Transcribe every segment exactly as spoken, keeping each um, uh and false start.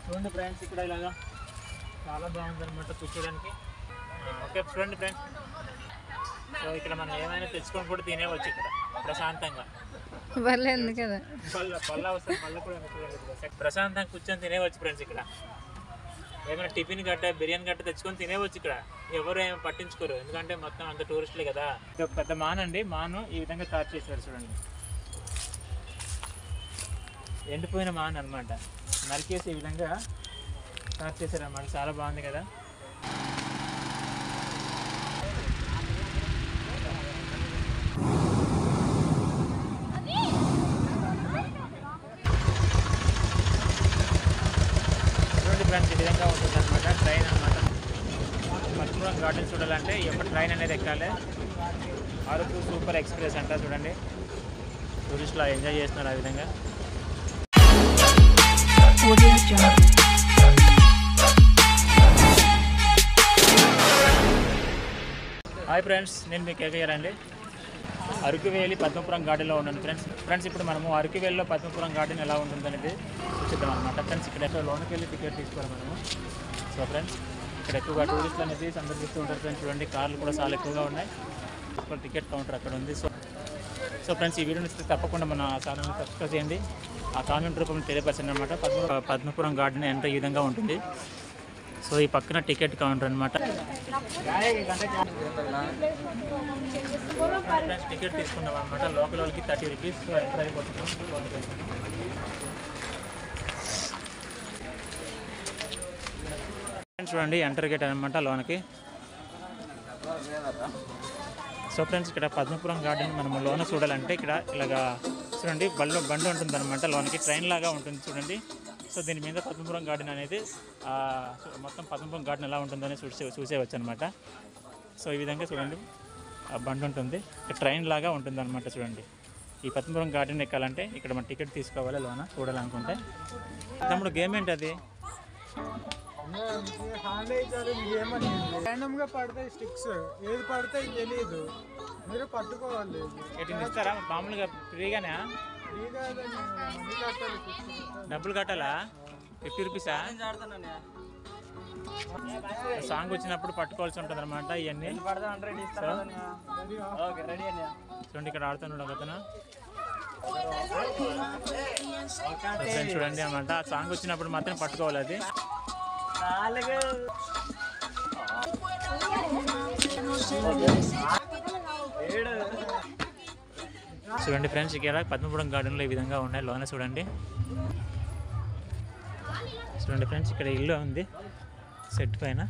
చూడండి ఫ్రెండ్స్, ఇక్కడ ఇలాగా చాలా బాగుంది అనమాట కూర్చోడానికి. ఓకే చూడండి ఫ్రెండ్స్, సో ఇక్కడ మనం ఏమైనా తెచ్చుకొని కూడా తినేవచ్చు ఇక్కడ ప్రశాంతంగా. పర్లేదు కదా, పళ్ళ పళ్ళ వస్తుంది, పళ్ళ కూడా ప్రశాంతంగా కూర్చొని తినేవచ్చు ఫ్రెండ్స్. ఇక్కడ ఏమైనా టిఫిన్ గట్ట బిర్యానీ గట్ట తెచ్చుకొని తినేవచ్చు ఇక్కడ. ఎవరు ఏమి పట్టించుకోరు, ఎందుకంటే మొత్తం అంత టూరిస్టులే కదా. ఇది ఒక పెద్ద మాన్ అండి, మాను ఈ విధంగా తయారు చేశారు చూడండి. ఎండిపోయిన మాన్ అనమాట, నరికేసి ఈ విధంగా తయారు చేశారు అన్నమాట. చాలా బాగుంది కదా. ఫ్రెండ్స్ ఈ విధంగా ఉంటుంది అనమాట ట్రైన్ అనమాట. పద్మపురం గార్డెన్ చూడాలంటే ఎప్పుడు ట్రైన్ అనేది ఎక్కాలి. అరకు సూపర్ ఎక్స్ప్రెస్ అంట చూడండి, టూరిస్టులు ఎంజాయ్ చేస్తున్నారు ఆ విధంగా. హాయ్ ఫ్రెండ్స్, నేను మీ కేకేఆర్ అండి. అరకువేలి పద్మపురం గార్డెన్లో ఉన్నాను ఫ్రెండ్స్. ఫ్రెండ్స్ ఇప్పుడు మనము అరకువేలిలో పద్మపురం గార్డెన్ ఎలా ఉంటుందనేది చూద్దాం అనమాట. ఫ్రెండ్స్ ఇక్కడ లోనికి వెళ్ళి టికెట్ తీసుకోవాలి మనము. సో ఫ్రెండ్స్ ఇక్కడ ఎక్కువగా టూరిస్టులు అనేది సందర్శిస్తూ ఉంటారు ఫ్రెండ్స్. చూడండి కార్లు కూడా చాలా ఎక్కువగా ఉన్నాయి. టికెట్ కౌంటర్ అక్కడ ఉంది. సో సో ఫ్రెండ్స్ ఈ వీడియో నచ్చితే తప్పకుండా మన ఛానల్ని సబ్స్క్రైబ్ చేయండి. ఆ కామెంట్ రూపంలో తెలియపరచండి అనమాట. పద్మ పద్మపురం గార్డెన్ ఎంత ఈ విధంగా ఉంటుంది. సో ఈ పక్కన టికెట్ కౌంటర్ అనమాట. టికెట్ తీసుకున్నాం అనమాట. లోకల్ వాళ్ళకి థర్టీ రూపీస్ ఎంటర్ అయిపోతున్నాం. చూడండి ఎంటర్ గేట్ అనమాట లోనికి. సో ఫ్రెండ్స్ ఇక్కడ పద్మపురం గార్డెన్ మనం లోన చూడాలంటే ఇక్కడ ఇలాగా చూడండి బండి బండి ఉంటుంది అనమాట. లోనికి ట్రైన్ లాగా ఉంటుంది చూడండి. సో దీని మీద పద్మపురం గార్డెన్ అనేది మొత్తం పద్మపురం గార్డెన్ ఎలా ఉంటుందని చూసే చూసేవచ్చు అనమాట. సో ఈ విధంగా చూడండి ఆ బండి ఉంటుంది, ట్రైన్ లాగా ఉంటుంది అనమాట. చూడండి ఈ పద్మపురం గార్డెన్ ఎక్కాలంటే ఇక్కడ మనం టికెట్ తీసుకోవాలి లోన చూడాలనుకుంటే. తమ్ముడు గేమ్ ఏంటి అది? పడతాయి స్టిక్స్, ఏది పడితే తెలియదు, మీరు పట్టుకోవాలి. ఎటు ఇస్తారా మామూలుగా ఫ్రీగానే? డబ్బులు కట్టాలా? ఫిఫ్టీ రూపీసా? సాంగ్ వచ్చినప్పుడు పట్టుకోవాల్సి ఉంటుంది అనమాట. ఇవన్నీ చూడండి ఇక్కడ ఆడుతున్నాడు ఒక అతను. చూడండి అనమాట ఆ సాంగ్ వచ్చినప్పుడు మాత్రం పట్టుకోవాలి అది. చూడండి ఫ్రెండ్స్ ఇక్కడ పద్మపురం గార్డెన్లో ఈ విధంగా ఉన్నాయి లోన చూడండి. చూడండి ఫ్రెండ్స్ ఇక్కడ ఇల్లు ఉంది సెట్ పైన.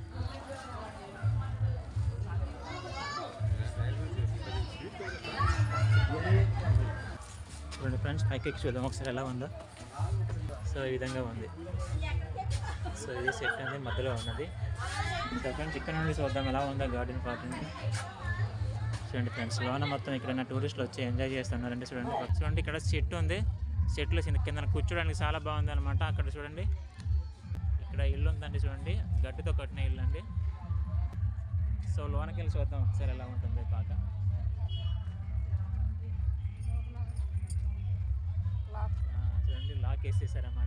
చూడండి ఫ్రెండ్స్ పైకి ఎక్కి చూద్దాం ఒకసారి ఎలా ఉందో. సో ఈ విధంగా ఉంది. సో ఇది సెట్ అనేది మధ్యలో ఉన్నది. సో ఫ్రెండ్స్ ఇక్కడ నుండి చూద్దాం ఎలా ఉందో గార్డెన్ పార్క్. చూడండి ఫ్రెండ్స్ లోన మొత్తం ఇక్కడ టూరిస్టులు వచ్చి ఎంజాయ్ చేస్తున్నారంటే చూడండి. చూడండి ఇక్కడ చెట్టు ఉంది, చెట్లు కింద కూర్చోడానికి చాలా బాగుంది అనమాట. అక్కడ చూడండి ఇక్కడ ఇల్లు ఉందండి చూడండి, గడ్డితో కట్టిన ఇల్లు అండి. సో లోనకి వెళ్ళి చూద్దాం ఒకసారి ఎలా ఉంటుంది పాక. చూడండి లాక్ వేసేసారన్నమాట.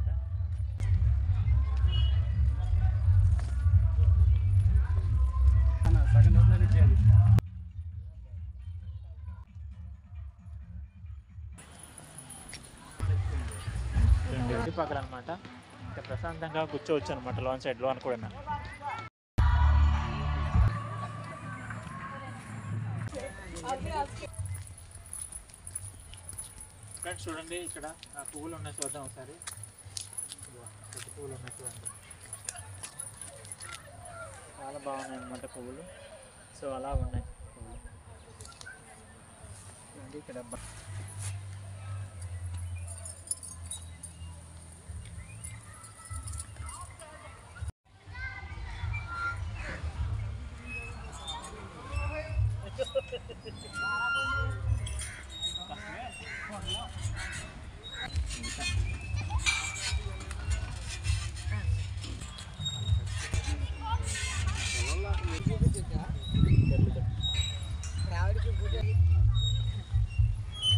చుట్టుపక్కల అనమాట ఇక్కడ ప్రశాంతంగా కూర్చోవచ్చు అనమాట లోన్ సైడ్ లోన్ కూడా. ఫ్రెండ్స్ చూడండి ఇక్కడ పువ్వులు ఉన్నాయి చూద్దాం ఒకసారి. పువ్వులు ఉన్నాయి చూడండి, చాలా బాగున్నాయి అన్నమాట పువ్వులు. సో అలా ఉన్నాయి పువ్వులు చూడండి ఇక్కడ.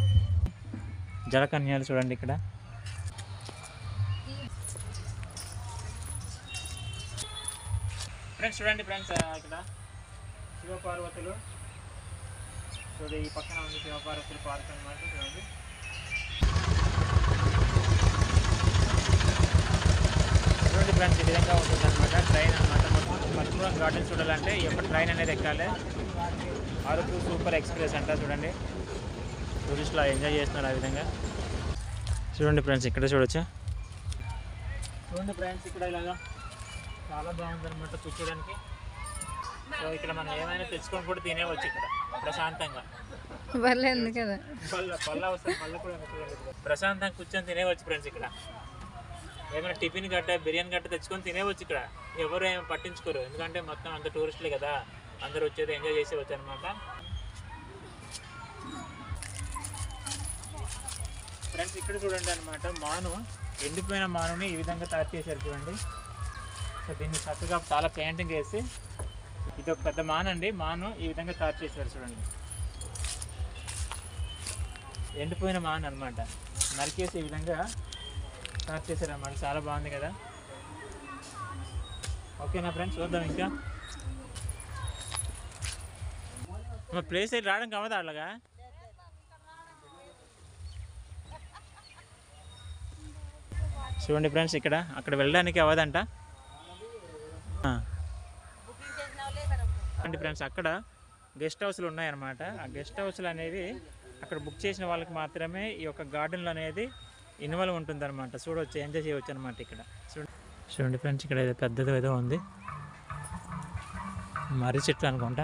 జలకన్యాలు చూడండి ఇక్కడ. ఫ్రెండ్స్ చూడండి ఫ్రెండ్స్ ఇక్కడ శివపార్వతులు. సో ఈ పక్కన ఉంది శివపార్వతులు పార్క్ అనమాట. చూడండి చూడండి ఫ్రెండ్స్ ఈ విధంగా ఉంటుంది అనమాట ట్రైన్ అనమాట. మొత్తం పద్మపురం గార్డెన్ చూడాలంటే ఎప్పుడు ట్రైన్ అనేది ఎక్కాలి. అరకు సూపర్ ఎక్స్ప్రెస్ అంట. చూడండి టూరిస్టులు ఎంజాయ్ చేస్తున్నారు ఆ విధంగా. చూడండి ఫ్రెండ్స్ ఇక్కడ చూడొచ్చు. చూడండి ఫ్రెండ్స్ ఇక్కడ ఇలాగా చాలా బాగుంది అనమాట కూర్చోడానికి. సో ఇక్కడ మనం ఏమైనా తెచ్చుకొని కూడా తినేవచ్చు ఇక్కడ ప్రశాంతంగా. పర్లేదు కదా, పళ్ళ పళ్ళ వస్తుంది పళ్ళ కూడా ప్రశాంతంగా కూర్చొని తినేవచ్చు ఫ్రెండ్స్. ఇక్కడ ఏమైనా టిఫిన్ గట్ట బిర్యానీ గట్ట తెచ్చుకొని తినేవచ్చు ఇక్కడ. ఎవరు ఏమి పట్టించుకోరు, ఎందుకంటే మొత్తం అంత టూరిస్టులే కదా, అందరూ వచ్చేది ఎంజాయ్ చేసేవచ్చు అనమాట. ఫ్రెండ్స్ ఇక్కడ చూడండి అనమాట మాను, ఎండిపోయిన మానుని ఈ విధంగా తయారు చేశారు చూడండి. సో దీన్ని చక్కగా చాలా పెయింటింగ్ వేసి, ఇది ఒక పెద్ద మాను అండి, మాను ఈ విధంగా తయారు చేశారు చూడండి. ఎండిపోయిన మాను అనమాట నరికేసి ఈ విధంగా తయారు చేశారు అనమాట. చాలా బాగుంది కదా. ఓకేనా ఫ్రెండ్స్, చూద్దాం ఇంకా మా ప్లేస్ అయితే రావడం కావదా అలాగా. చూడండి ఫ్రెండ్స్ ఇక్కడ అక్కడ వెళ్ళడానికి అవ్వదంట. అంటే ఫ్రెండ్స్ అక్కడ గెస్ట్ హౌస్లు ఉన్నాయన్నమాట. ఆ గెస్ట్ హౌస్లు అనేవి అక్కడ బుక్ చేసిన వాళ్ళకి మాత్రమే ఈ యొక్క గార్డెన్లో అనేది ఇన్వాల్వ్ ఉంటుంది అనమాట. చూడవచ్చు, ఎంజాయ్ చేయవచ్చు అనమాట ఇక్కడ. చూడండి చూడండి ఫ్రెండ్స్ ఇక్కడ ఏదో పెద్దది ఏదో ఉంది, మర్రి చెట్లు అనుకుంటా.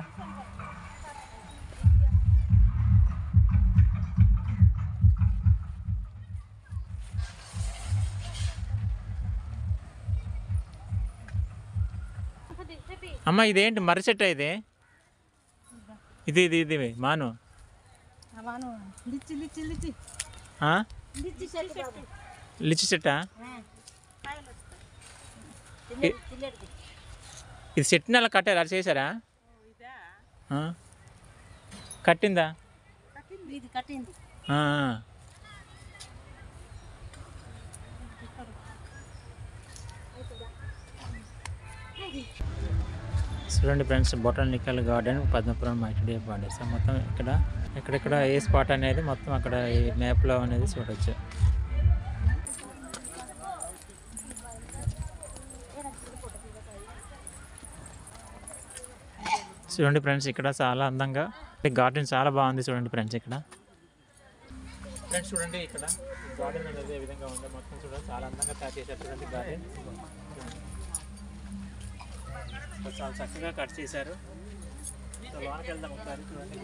అమ్మ ఇదేంటి మర్రి చెట్టు ఇది? ఇది ఇది ఇది మాను లిచ్చి చెట్టా? ఇది చెట్టుని అలా కట్టారు, అది చేశారా? కట్టిందా? చూడండి ఫ్రెండ్స్ బొటానికల్ గార్డెన్ పద్మపురం మైటిడే బాడీస్ మొత్తం ఇక్కడ ఎక్కడెక్కడ ఏ స్పాట్ అనేది మొత్తం అక్కడ ఈ మ్యాప్లో అనేది చూడవచ్చు. చూడండి ఫ్రెండ్స్ ఇక్కడ చాలా అందంగా గార్డెన్ చాలా బాగుంది. చూడండి ఫ్రెండ్స్ ఇక్కడ ఫ్రెండ్స్ చూడండి ఇక్కడ గార్డెన్ అనేది ఏ విధంగా ఉందో మొత్తం చూడండి, చాలా అందంగా తయారు చేశారు. చూడండి గార్డెన్ చాలా చక్కగా కట్ చేశారు. సో లోనకి వెళ్దాం ఒకసారి. చూడండి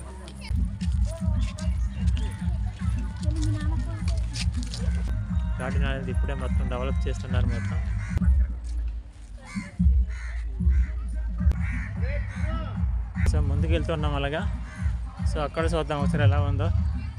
గార్డెన్ అనేది ఇప్పుడే మొత్తం డెవలప్ చేస్తున్నారు మొత్తం. సో ముందుకు వెళ్తున్నాం అలాగా. సో అక్కడ చూద్దాం ఒకసారి ఎలా ఉందో.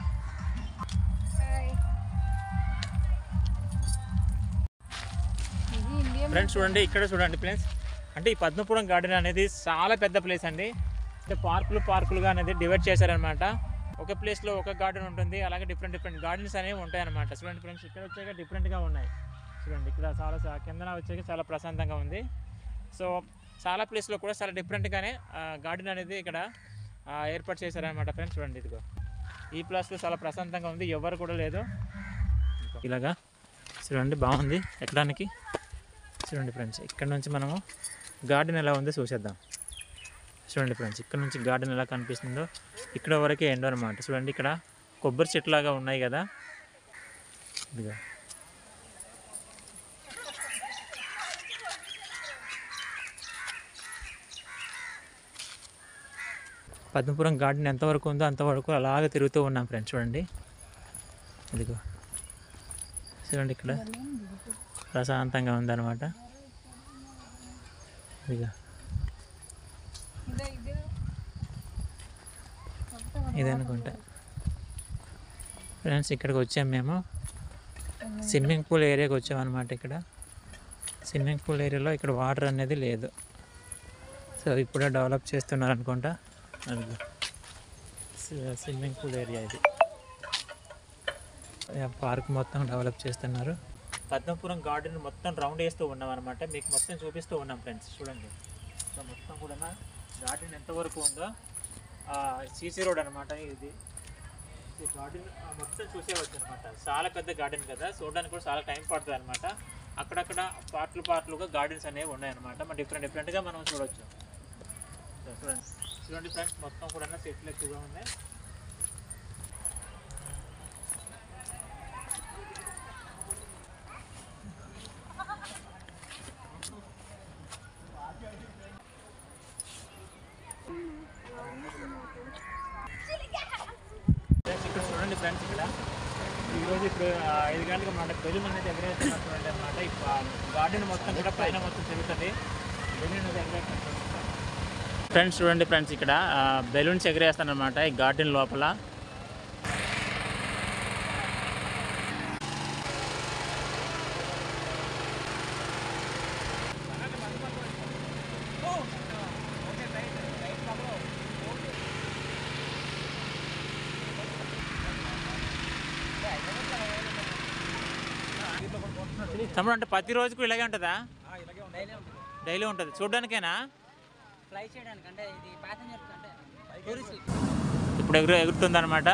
ఫ్రెండ్స్ చూడండి ఇక్కడ చూడండి ఫ్రెండ్స్, అంటే ఈ పద్మపురం గార్డెన్ అనేది చాలా పెద్ద ప్లేస్ అండి. అంటే పార్కులు పార్కులుగా అనేది డివైడ్ చేశారనమాట. ఒక ప్లేస్లో ఒక గార్డెన్ ఉంటుంది, అలాగే డిఫరెంట్ డిఫరెంట్ గార్డెన్స్ అనేవి ఉంటాయన్నమాట. చూడండి ఫ్రెండ్స్ ఇక్కడ వచ్చాక డిఫరెంట్గా ఉన్నాయి. చూడండి ఇక్కడ చాలా కిందన వచ్చాక చాలా ప్రశాంతంగా ఉంది. సో చాలా ప్లేస్లో కూడా చాలా డిఫరెంట్గానే గార్డెన్ అనేది ఇక్కడ ఏర్పాటు చేశారనమాట ఫ్రెండ్స్. చూడండి ఇదిగో ఈ ప్లేస్లో చాలా ప్రశాంతంగా ఉంది, ఎవరు కూడా లేదు ఇలాగా. చూడండి బాగుంది ఎక్కడానికి. చూడండి ఫ్రెండ్స్ ఇక్కడ నుంచి మనము గార్డెన్ ఎలా ఉందో చూసేద్దాం. చూడండి ఫ్రెండ్స్ ఇక్కడ నుంచి గార్డెన్ ఎలా కనిపిస్తుందో ఇక్కడ వరకే ఎండ అనమాట. చూడండి ఇక్కడ కొబ్బరి చెట్లాగా ఉన్నాయి కదా, ఇదిగా పద్మపురం గార్డెన్ ఎంతవరకు ఉందో అంతవరకు అలాగే తిరుగుతూ ఉన్నాం ఫ్రెండ్స్. చూడండి ఇదిగో చూడండి ఇక్కడ ప్రశాంతంగా ఉందన్నమాట. ఇదిగా ఇదనుకుంటా ఫ్రెండ్స్. ఇక్కడికి వచ్చాం మేము, స్విమ్మింగ్ పూల్ ఏరియాకి వచ్చామన్నమాట. ఇక్కడ స్విమ్మింగ్ పూల్ ఏరియాలో ఇక్కడ వాటర్ అనేది లేదు. సో ఇప్పుడే డెవలప్ చేస్తున్నారు అనుకుంటా. స్విమ్మింగ్ పూల్ ఏరియా ఇది, పార్క్ మొత్తం డెవలప్ చేస్తున్నారు. పద్మపురం గార్డెన్ మొత్తం రౌండ్ వేస్తూ ఉన్నాం అనమాట, మీకు మొత్తం చూపిస్తూ ఉన్నాం ఫ్రెండ్స్. చూడండి సో మొత్తం కూడా గార్డెన్ ఎంతవరకు ఉందో సీసీ రోడ్ అనమాట ఇది. ఈ గార్డెన్ మొత్తం చూసేవచ్చు అనమాట. చాలా పెద్ద గార్డెన్ కదా, చూడడానికి కూడా చాలా టైం పడుతుంది అనమాట. అక్కడక్కడ పార్ట్లు పార్ట్లుగా గార్డెన్స్ అనేవి ఉన్నాయన్నమాట. మన డిఫరెంట్ డిఫరెంట్గా మనం చూడవచ్చు. సో చూడండి చూడండి ఫ్రెండ్స్, మొత్తం కూడా చెట్లు ఎక్కువగా ఉన్నాయి. ఇక్కడ చూడండి ఫ్రెండ్స్, ఇక్కడ ఈరోజు ఇప్పుడు ఐదు గంటలకు మన బెలూన్ అనేది ఎగరేస్తున్నారు చూడండి అనమాట. ఈ గార్డెన్ మొత్తం కూడా పైన మొత్తం తిరుగుతుంది. బెలూన్ అనేది ఎగరేస్తున్నారు ఫ్రెండ్స్. చూడండి ఫ్రెండ్స్, ఇక్కడ బెలూన్స్ ఎగరేస్తాను అనమాట ఈ గార్డెన్ లోపల. తమ్ముడు అంటే ప్రతి రోజుకు ఇలాగే ఉంటుందా? డైలీ ఉంటుంది. చూడడానికేనా? ఫ్లై చేయడానికి అంటే ఇది ప్యాసింజర్ అంటే ఇప్పుడు ఎగురు ఎగురుతుంది అనమాట.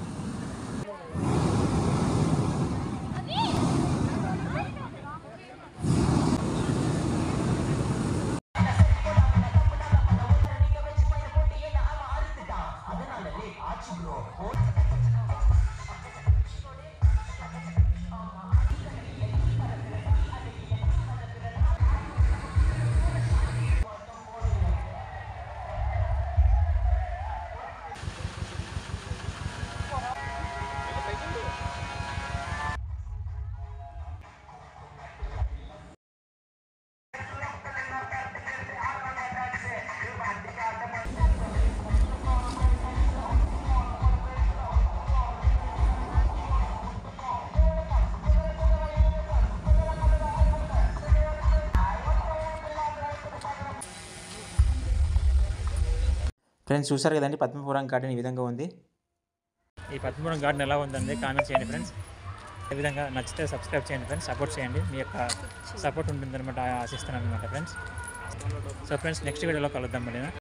ఫ్రెండ్స్ చూసారు కదండి, పద్మపురం గార్డెన్ ఈ విధంగా ఉంది. ఈ పద్మపురం గార్డెన్ ఎలా ఉందండి కామెంట్ చేయండి ఫ్రెండ్స్. ఈ విధంగా నచ్చితే సబ్స్క్రైబ్ చేయండి ఫ్రెండ్స్, సపోర్ట్ చేయండి. మీ యొక్క సపోర్ట్ ఉంటుందన్నమాట ఆశిస్తాను అనమాట ఫ్రెండ్స్. సో ఫ్రెండ్స్, నెక్స్ట్ వీడియోలో కలుద్దాం మళ్ళీ.